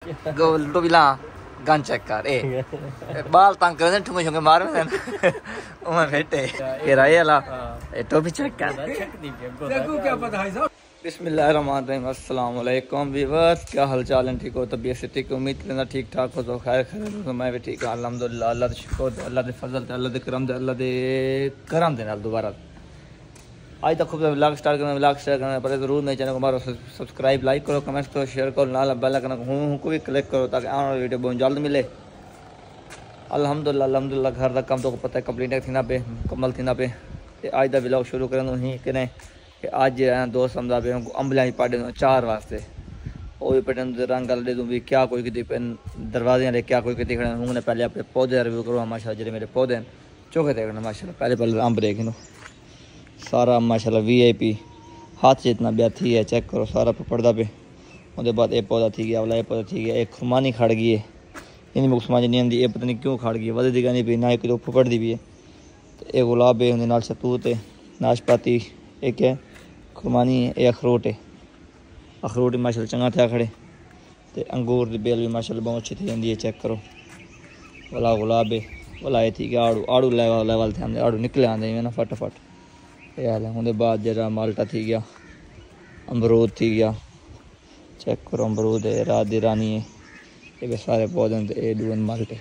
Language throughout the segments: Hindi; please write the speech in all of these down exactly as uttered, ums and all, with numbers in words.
गोल तो बिला गन चेक कर ए बाल तंग कर दे ठुंगे ठुंगे मार दे ओमे बैठे ये राय वाला ए तो भी चेक कर देखो क्या पता है साहब बिस्मिल्लाहिर्रहमानिर्रहीम अस्सलाम वालेकुम व्यूअर्स क्या हाल चाल है ठीक हो तबीयत से ठीक उम्मीद करना ठीक ठाक हो तो खैर खैर तो मैं भी ठीक हूं अल्हम्दुलिल्लाह अल्लाह का शुक्र अल्लाह के फजल ते अल्लाह के करम ते अल्लाह के करम दे नाल दोबारा आज तक खूब व्लॉग स्टार्ट करना व्लॉग स्टार्ट करना पर जरूर मेरे चैनल को मारो सब्सक्राइब लाइक करो कमेंट करो शेयर करो नाल बेल आइकन हूं को भी क्लिक करो ताकि आने वाली वीडियो बहुत जल्द मिले अल्हम्दुलिल्लाह अल्हम्दुलिल्लाह घर का काम तो पता है कंप्लीट थी ना पे मुकम्मल थी ना पे आज का व्लॉग शुरू करें ही करें कि आज दोस्त समझा पे अंबलियाँ पाटे चार वास्ते वो भी पटन रंग दे दूँ भी क्या कोई कितनी पेन दरवाजे वाले क्या कोई कितनी खड़े उन्होंने पहले अपने पौधे रिव्यू करो माशाल्लाह जो मेरे पौधे हैं चौके देखना माशाल्लाह पहले पहले अंब देख लो सारा माशाल्लाह वी आई पी हाथ जितना ब्याह थी है चेक करो सारा पड़दा पे उसके बाद ये पौधा थी गया वाला ये पौधा थी गया एक खुमानी खड़ गई है इन मुख समझ नहीं आती ये पता नहीं क्यों खड़ गई है वधदी नहीं पी ना एक तो फुपड़ती भी है तो एक गुलाब है उन्हें नाल शतूत है नाशपाती एक है खुरमानी है ये अखरोट है अखरोट माशाल्लाह चंगा था खड़े तो अंगूर की बेल भी माशाल्लाह बहुत अच्छी थी जाती है चेक करो वाला गुलाब है वाला ये थी गया आड़ू आड़ू लेवल लेवल थे आड़ू निकले आते ना फटाफट ये हाल है उनके बाद जरा माल्टा थी गया अमरूद थी गया चेक करो अमरूद है रात दी रानी है ये सारे पौधे ये डून माल्टे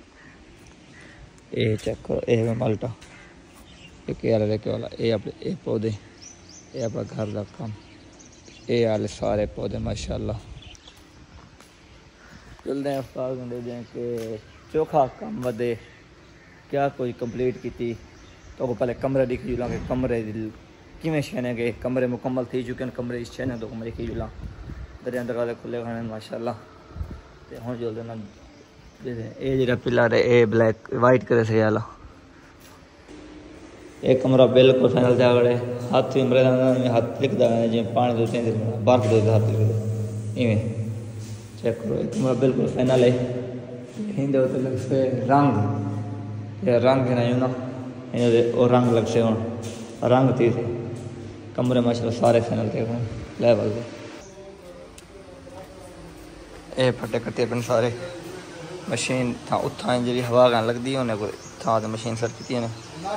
ये चेक करो ये माल्टा एक हाल लेके वाला ये अपने ये पौधे ये अपना घर का काम ये हाल सारे पौधे माशाल्लाह चलते हैं उस्ताद दे दें कि चोखा कम वधे क्या कोई कंप्लीट की तो को पहले कमरे दिखी जुला के कमरे किमें शहने के कमरे मुकम्मल थी चुके हैं कमरे इस शहने तो कमरे की जुला दरिया दरवाजे खुले खाने माशाल्लाह ते हुन जो देना ये जरा पिलर है ये ब्लैक वाइट करे से वाला एक कमरा बिल्कुल फाइनल जा गए हाथ भी मरे हाथ लिखता है जो पानी दो बर्फ दो हाथ लिखते इवें चेक करो एक कमरा बिल्कुल फाइनल है हिंदे लगते रंग ये रंग है ना और रंग लग से रंग थी कमरे माशाल्लाह सारे फाइनल थे लेवल पे ये फटे कट्टे अपन सारे मशीन था उत्था जी हवा कहन लगती उन्हें कोई था तो मशीन सर की ने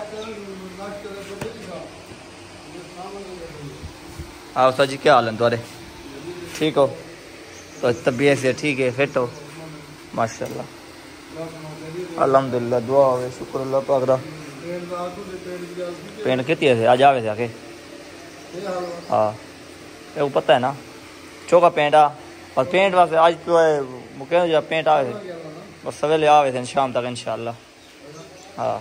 आओ सर जी क्या हाल है तुम्हारे ठीक हो तो तबीयत से ठीक है फिट हो माशाल्लाह अल्हम्दुलिल्लाह दुआ हो शुक्र अल्लाह पाक दा पेंट कितनी है आज आवे थे आके हाँ ये पता है ना चौका पेंट आ और पेंट वास्ते आज तो मुके जो पेंट आवे थे बस सवेरे आवे थे शाम तक इंशाल्लाह हाँ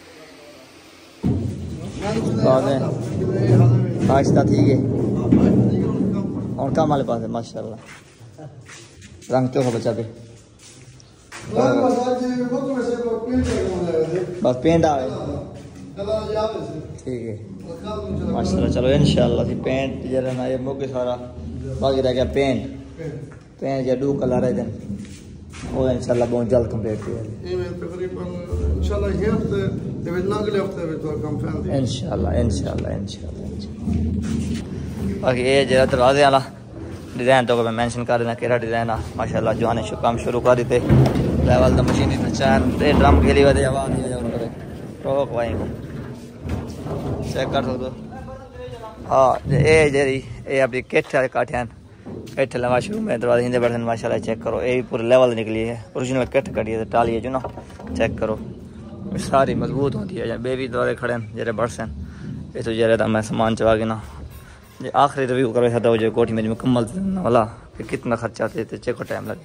नाश्ता ठीक है और काम वाले पास है माशाल्लाह रंग चौका बचा पे बस पेंट आवे ठीक है माशाल्लाह चलो इंशाल्लाह थी पेंट जरा ना ये मोके सारा बाकी रह गया पेंट पेंट या दो कलर है दिन वो इंशाल्लाह बहुत जल्द कंप्लीट हो जाएगी तकरीबन इंशाल्लाह ये हफ्ते ये ना अगले हफ्ते में तो कम फैल इंशाल्लाह इंशाल्लाह इंशाल्लाह बाकी ये जरा दरवाजे वाला डिज़ाइन तो मैं मेंशन कर देना केड़ा डिज़ाइन आ माशाल्लाह जो आने काम शुरू कर देते लेवल द मशीन इतना चार दे ड्रम खेली वजह आवाज नहीं जाओ करे टोक वाई चेक कर दो हाँ ये जेरी ये अपनी किट वाले काठियान किट लगा शुरू में दरवाजे हिंदे बैठे माशाल्लाह चेक करो ये पूरे लेवल निकली है ओरिजिनल किट कटी है टाली है जो ना चेक करो सारी मजबूत होती है बेबी दरवाजे खड़े हैं जरे बर्स हैं ये तो जरे मैं सामान चला के ना जो आखिरी रिव्यू करो था जो कोठी मेरी मुकम्मल वाला कि कितना खर्चा थे तो चेक टाइम लगे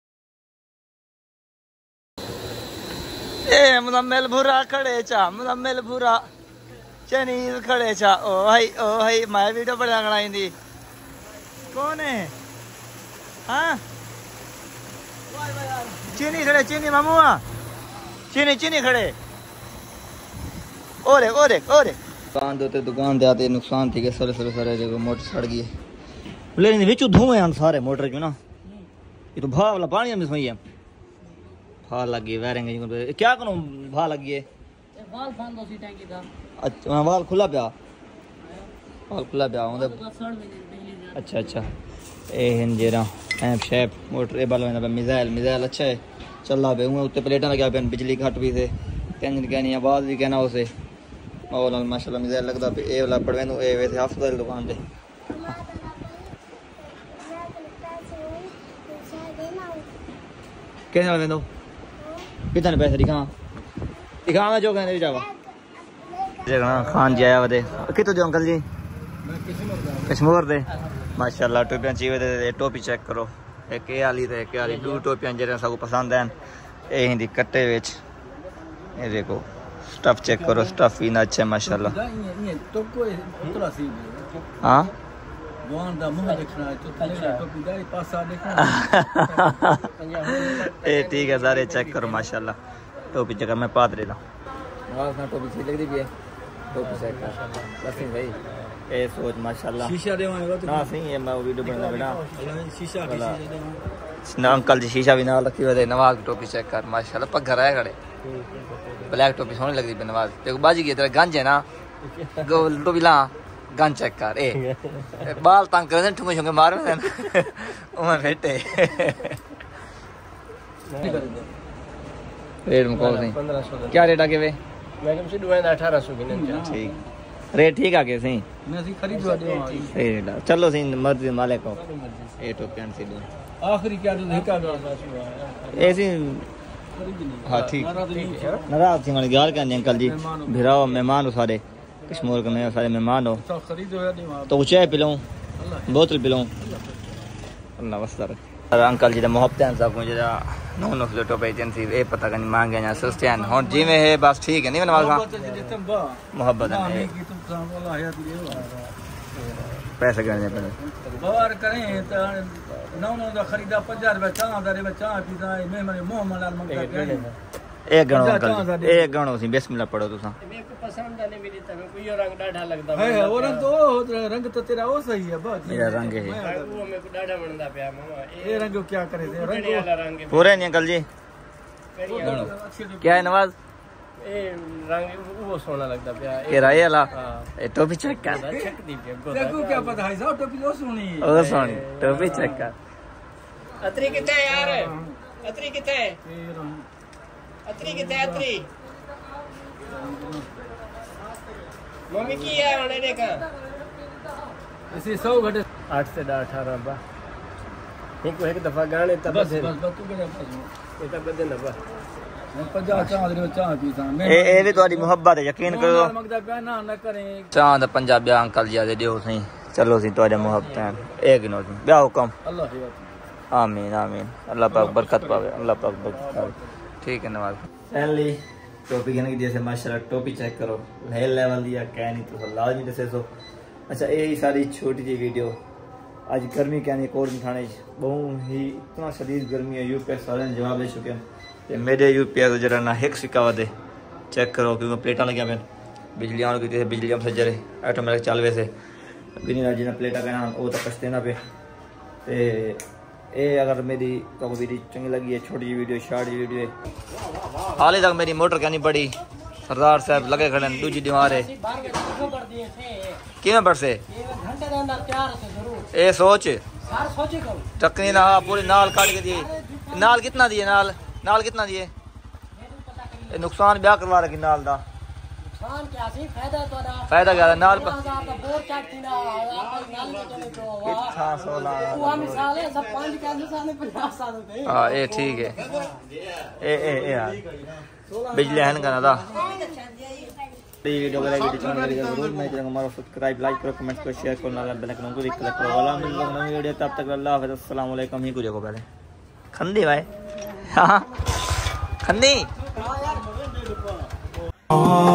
ए मुजम्मिल भूरा खड़े चा मुजम्मिल भूरा चनीज खड़े चा ओ भाई ओ भाई मैं वीडियो बड़ा बनाई दी कौन है हाँ चीनी खड़े चीनी मामूआ चीनी चीनी खड़े ओरे ओरे ओरे दुकान दे दुकान दे आते नुकसान थी सारे सारे सारे जगह मोटर सड़ गई लेकिन बिचू धुएं हैं सारे मोटर जो ना ये तो भा वाला पानी में सही है भा लगी वायरिंग क्या करूं भा लगी है वाल बंद हो सी टैंकी दा अच्छा वाल खुला पिया वाल खुला पिया अच्छा अच्छा ए हिन जेरा ऐप शैप मोटर ए बाल में मिसाइल मिसाइल अच्छा है चल रहा पे हूँ उत्ते प्लेटा लगा पे बिजली घट भी थे टेंशन कहनी आवाज़ भी कहना उसे और माशाल्लाह मिसाइल लगता पे ए वाला पड़वे नु ए वैसे हफ्ता दी दुकान पे कैसे वाले दो कितने पैसे दिखा दिखा मैं जो कहने जावा जगह खान जी आया वदे कितो जो अंकल जी कश्मीर दे माशाल्लाह टोपियां चाहिए दे टोपी चेक करो एक ए वाली ते एक वाली दो टोपियां जेरे सबको पसंद हैं ए हिंदी कट्टे विच ये देखो स्टफ चेक करो स्टफ भी ना अच्छा है माशाल्लाह हां ए ठीक है सारे चेक करो माशाल्लाह टोपी जगह मैं पात ले ला नवाज ना टोपी सही लग रही है टोपी चेक कर लसी भाई ए सोच माशाल्लाह शीशा देवांगा तो ना सही है मैं वीडियो बना बेटा शीशा शीशा ना अंकल जी शीशा भी ना रखी हुई है नवाज की टोपी चेक कर माशाल्लाह पग घर आए खड़े ब्लैक टोपी सोहनी लग रही है नवाज देखो बाजी की तरह गंज है ना गोल टोपी ला गन चेक कर ए बाल तंग कर ठुंगे ठुंगे मार में उमर बेटे रेट में कौन सही क्या रेट आगे वे मैं कम से दुआएं अठारह सौ की नहीं ठीक रेट ठीक आगे सही मैं सी खरीदवा दे सही रेट चलो सही मर्जी मालिक को ए तो कैन से दो आखिरी क्या दो हिका दो ऐसी हां ठीक नाराज थी वाली गाल करनी अंकल जी भिराओ मेहमान हो सारे कश्मीर के में सारे मेहमान हो तो खरीदो यार तो चाय पिलाऊं बोतल पिलाऊं अल्लाह वस्तर अरे अंकल जी दा मोहब्बत है सब मुझे नौ नौ किलो टोपे एजेंसी ए पता नहीं मांगे या सस्ते हैं हुन जी में है बस ठीक है नहीं नवाज मोहब्बत है पैसे करने पड़े बाहर करें तो नौ नौ दा खरीदा पचास रुपए चाह दा रे चाह पीता मेहमान मुंह मलाल मंगता एक गणो अंकल एक गणो सी बिस्मिल्लाह पढ़ो तुसा मेरे को पसंद आने मेरी तरह कोई और रंग डाढ़ा लगदा है वो रंग तो रंग तो तेरा वो सही है बहुत मेरा रंग है वो मेरे को डाढ़ा बनदा पिया मामा ये रंग क्या करे थे रंग वाला रंग पूरे नहीं अंकल जी क्या है नवाज ए रंग वो सोना लगदा पिया ये राय वाला ए टोपी चेक कर चेक दी देखो क्या पता है साहब टोपी वो सोनी ओ सोनी टोपी चेक कर अतरी कितने यार अतरी कितने अतरी कितने अतरी मम्मी की है होने देखा इसी सौ घटे आठ से अठारह बा एक एक दफा गाने तब बस बस बस तू के बस ये तब दे ना बस मैं पचास चाह दे चाह पीता मैं ए ए भी तुम्हारी मोहब्बत है यकीन करो मगदा बयाना ना करें चाह दा पंजाबी अंकल जी दे दियो सही चलो सी तुम्हारे मोहब्बत है एक नो सी ब्याह हुकम अल्लाह की आमीन आमीन अल्लाह पाक बरकत पावे अल्लाह पाक बरकत पावे ठीक है नवाज फैमिली टोपी कहने की जैसे माशाल्लाह टोपी चेक करो हेल लेवल दिया क्या नहीं तो लाजमी दसे सो अच्छा यही सारी छोटी सी वीडियो आज गर्मी क्या नहीं कोट थाने बहुत ही इतना शदीद गर्मी है यूपीएस सारे जवाब दे चुके हैं मेरे यूपीएस जरा ना एक सिक्का वधे चेक करो क्योंकि प्लेटा लगे पे बिजली ऑन की बिजली हम सजरे ऑटोमेटिक चल वैसे बिना जिन्हें प्लेटा कहना वो तो कछते ना पे ते ए अगर मेरी तो वीडियो चंगी लगी है छोटी जी वीडियो शॉर्ट जी वीडियो है हाल तक मेरी मोटर क्या नहीं पड़ी सरदार साहब लगे खड़े दूजी दीवार है किमें बरसे ए सोच टकनी ना पूरी नाल काट के दिए नाल कितना दिए नाल नाल कितना दिए नुकसान ब्याह करवा रखी नाल दा फायदा क्या नाल हाँ ये ठीक है ए ए ए यार बिजली है ना ना वीडियो जरूर मैं हमारा सब्सक्राइब लाइक करो कमेंट करो शेयर करो ना बेल आइकन को क्लिक करो वाला मिल लो नई वीडियो तब तक अल्लाह हाफिज़ अस्सलाम वालेकुम ही को पहले खंदी भाई हां खंदी